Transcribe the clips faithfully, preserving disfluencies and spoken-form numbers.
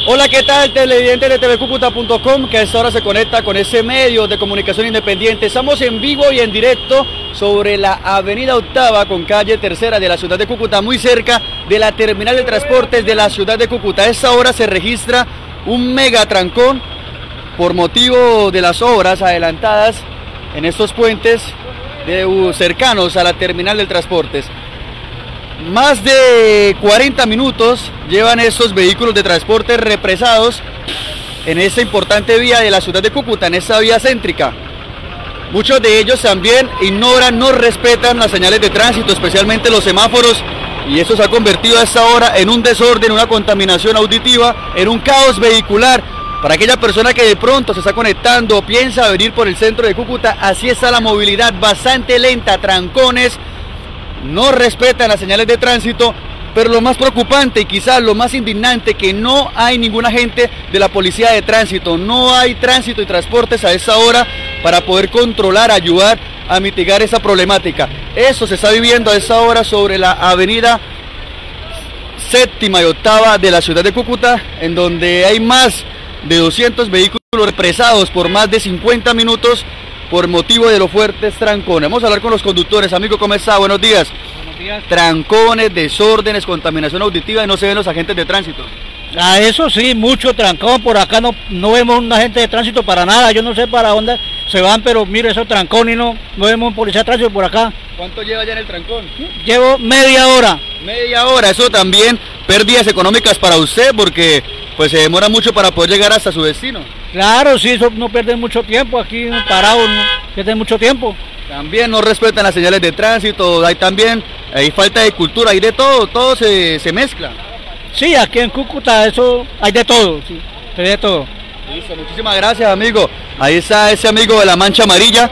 Hola, ¿qué tal, televidentes de T V Cúcuta punto com, que a esta hora se conecta con ese medio de comunicación independiente? Estamos en vivo y en directo sobre la avenida Octava con calle Tercera de la ciudad de Cúcuta, muy cerca de la terminal de transportes de la ciudad de Cúcuta. A esta hora se registra un mega trancón por motivo de las obras adelantadas en estos puentes de, uh, cercanos a la terminal de transportes. Más de cuarenta minutos llevan estos vehículos de transporte represados en esta importante vía de la ciudad de Cúcuta, en esta vía céntrica. Muchos de ellos también ignoran, no respetan las señales de tránsito, especialmente los semáforos, y eso se ha convertido a esta hora en un desorden, una contaminación auditiva, en un caos vehicular. Para aquella persona que de pronto se está conectando o piensa venir por el centro de Cúcuta, así está la movilidad, bastante lenta, trancones, no respetan las señales de tránsito, pero lo más preocupante y quizás lo más indignante, que no hay ningún agente de la policía de tránsito, no hay tránsito y transportes a esa hora para poder controlar, ayudar a mitigar esa problemática. Eso se está viviendo a esa hora sobre la avenida Séptima y Octava de la ciudad de Cúcuta, en donde hay más de doscientos vehículos represados por más de cincuenta minutos por motivo de los fuertes trancones. Vamos a hablar con los conductores. Amigo, ¿cómo está? Buenos días. Buenos días. Trancones, desórdenes, contaminación auditiva y no se ven los agentes de tránsito. A eso sí, mucho trancón. Por acá no, no vemos un agente de tránsito para nada. Yo no sé para dónde se van, pero mire esos trancones, no, no vemos un policía de tránsito por acá. ¿Cuánto lleva ya en el trancón? Llevo media hora. Media hora, eso también pérdidas económicas para usted, porque pues se demora mucho para poder llegar hasta su destino. Claro, sí, eso no pierde mucho tiempo aquí parado, no pierde mucho tiempo. También no respetan las señales de tránsito, hay también, hay falta de cultura, hay de todo, todo se, se mezcla. Sí, aquí en Cúcuta eso hay de todo, sí, hay de todo. Listo, muchísimas gracias, amigo. Ahí está ese amigo de la mancha amarilla.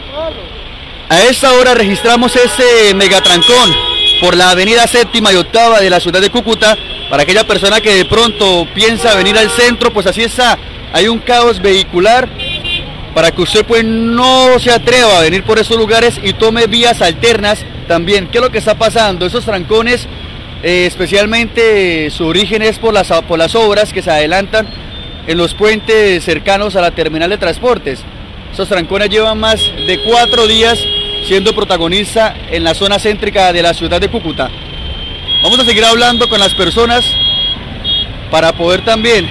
A esta hora registramos ese megatrancón por la avenida Séptima y Octava de la ciudad de Cúcuta. Para aquella persona que de pronto piensa venir al centro, pues así está, hay un caos vehicular, para que usted pues no se atreva a venir por esos lugares y tome vías alternas también. ¿Qué es lo que está pasando? Esos trancones, eh, especialmente su origen es por las, por las obras que se adelantan en los puentes cercanos a la terminal de transportes. Esos trancones llevan más de cuatro días siendo protagonista en la zona céntrica de la ciudad de Cúcuta. Vamos a seguir hablando con las personas para poder también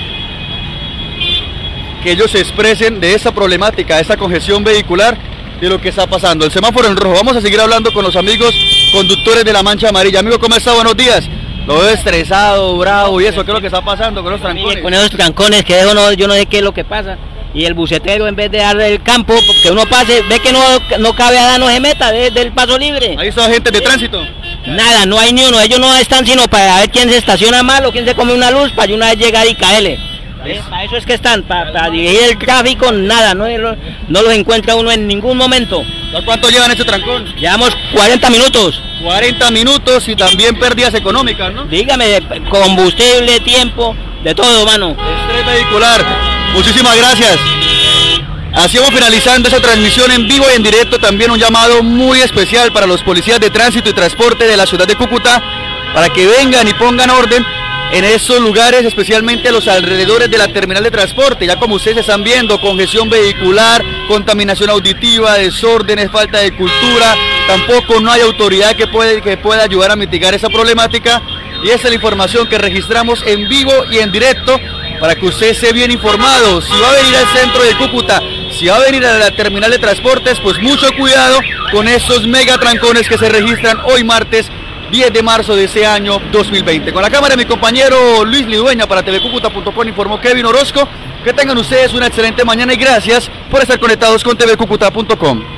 que ellos se expresen de esta problemática, de esta congestión vehicular, de lo que está pasando. El semáforo en rojo. Vamos a seguir hablando con los amigos conductores de la mancha amarilla. Amigo, ¿cómo está? Buenos días. Lo veo estresado, bravo y eso. ¿Qué es lo que está pasando con los trancones? Con esos trancones que yo no, yo no sé qué es lo que pasa. Y el bucetero, en vez de darle el campo, que uno pase, ve que no, no cabe a dar, no se meta, desde el paso libre. ¿Ahí son agentes de tránsito? Nada, no hay ni uno. Ellos no están sino para ver quién se estaciona mal o quién se come una luz para una vez llegar y caerle. ¿Eh? Para eso es que están, para, para dirigir el tráfico, nada, no, no los encuentra uno en ningún momento. ¿Cuánto llevan este trancón? Llevamos cuarenta minutos. cuarenta minutos y también pérdidas económicas, ¿no? Dígame, combustible, tiempo, de todo, mano. Estrés vehicular. Muchísimas gracias. Así vamos finalizando esa transmisión en vivo y en directo. También un llamado muy especial para los policías de tránsito y transporte de la ciudad de Cúcuta, para que vengan y pongan orden en esos lugares, especialmente a los alrededores de la terminal de transporte. Ya como ustedes están viendo, congestión vehicular, contaminación auditiva, desórdenes, falta de cultura. Tampoco no hay autoridad que, puede, que pueda ayudar a mitigar esa problemática. Y esa es la información que registramos en vivo y en directo, para que usted esté bien informado. Si va a venir al centro de Cúcuta, si va a venir a la terminal de transportes, pues mucho cuidado con estos megatrancones que se registran hoy martes diez de marzo de este año dos mil veinte. Con la cámara de mi compañero Luis Lidueña para T V Cúcuta punto com, informó Kevin Orozco. Que tengan ustedes una excelente mañana y gracias por estar conectados con T V Cúcuta punto com.